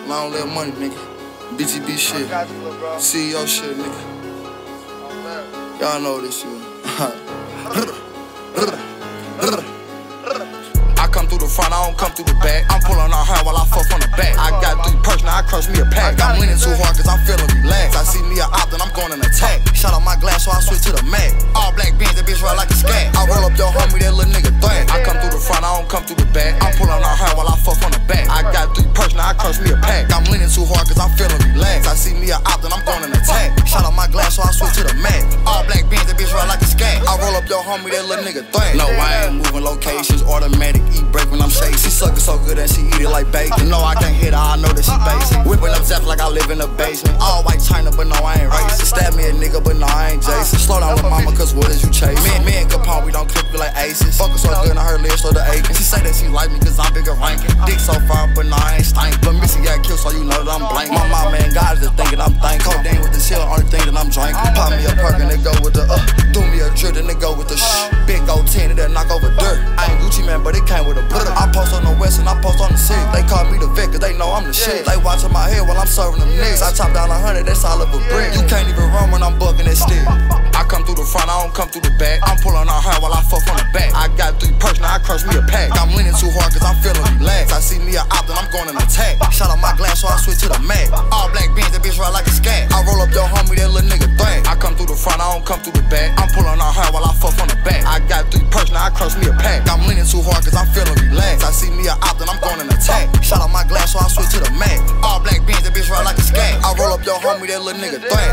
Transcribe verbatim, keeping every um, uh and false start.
Long live money, nigga. B T B shit. C E O shit, nigga. Y'all know this shit. I come through the front, I don't come through the back. I'm pulling on her while I fuck on the back. I got three perks, now I crush me a pack. I'm leaning too hard cause I'm feeling relaxed. I see me a op, then I'm going in attack. Shot on my glass, so I switch to the Mac. All black beans, that bitch ride like a scat. I roll up your homie, that little nigga thrash. I come through the front, I don't come through the back. I'm pulling on her while I fuck on the back. I got three perks, now I crush me a pack. I'm leaning too hard cause I'm feeling relaxed. I see me a op, then I'm going in attack. Shot on my glass, so I switch to the Mac. All black beans, that bitch ride like a scat. I roll up your homie, that little nigga thrash. No, I ain't moving locations, automatic eat break when I'm shaking. She suckin' so good that she eat it like bacon. No, I can't hit her, I know that she basic. Whipping up zaps like I live in the basement. All white China, but no, I ain't racist. Stab me a nigga, but no, I ain't Jason. Slow down with mama, cause what is you chasing? Me, me and Capone, we don't click it like aces. Fuck her so good, on her lips, so the aching. She say that she like me cause I'm bigger ranking. Dick so far, but no, I ain't stank. But Missy got killed, so you know that I'm blank. My mama and God is the thing that I'm thankful. Codeine with the shit, only thing that I'm drinking. Pop me a perk and they go with the uh. Do me a drip, then they go with the shh. Big gold ten, and they knock over dirt. I ain't Gucci man, but it came with a butter. I post on the west and I post on the city. They call me the Vic cause they know I'm the shit. They watching my head while I'm serving them niggas. I chop down a hundred, that's all of a brick. You can't even run when I'm bucking that stick. I come through the front, I don't come through the back. I'm pulling on her while I fuck on the back. I got three perks, now I crush me a pack. I'm leaning too hard cause I'm feeling relaxed. I see me a op, then I'm going in attack. Shot on my glass, so I switch to the Mac. All black beans, that bitch ride like a scat. I roll up your homie, that little nigga thrash. I come through the front, I don't come through the back. I'm pulling on her while I fuck on the back. I got three perks, now I crush me a pack. I'm leaning too hard cause I'm feeling relaxed. I see me a op, then I'm going in attack. Shot on my glass, so I switch to the Mac. All black beans, that bitch ride like a scat. I roll up your homie, that little nigga thrash.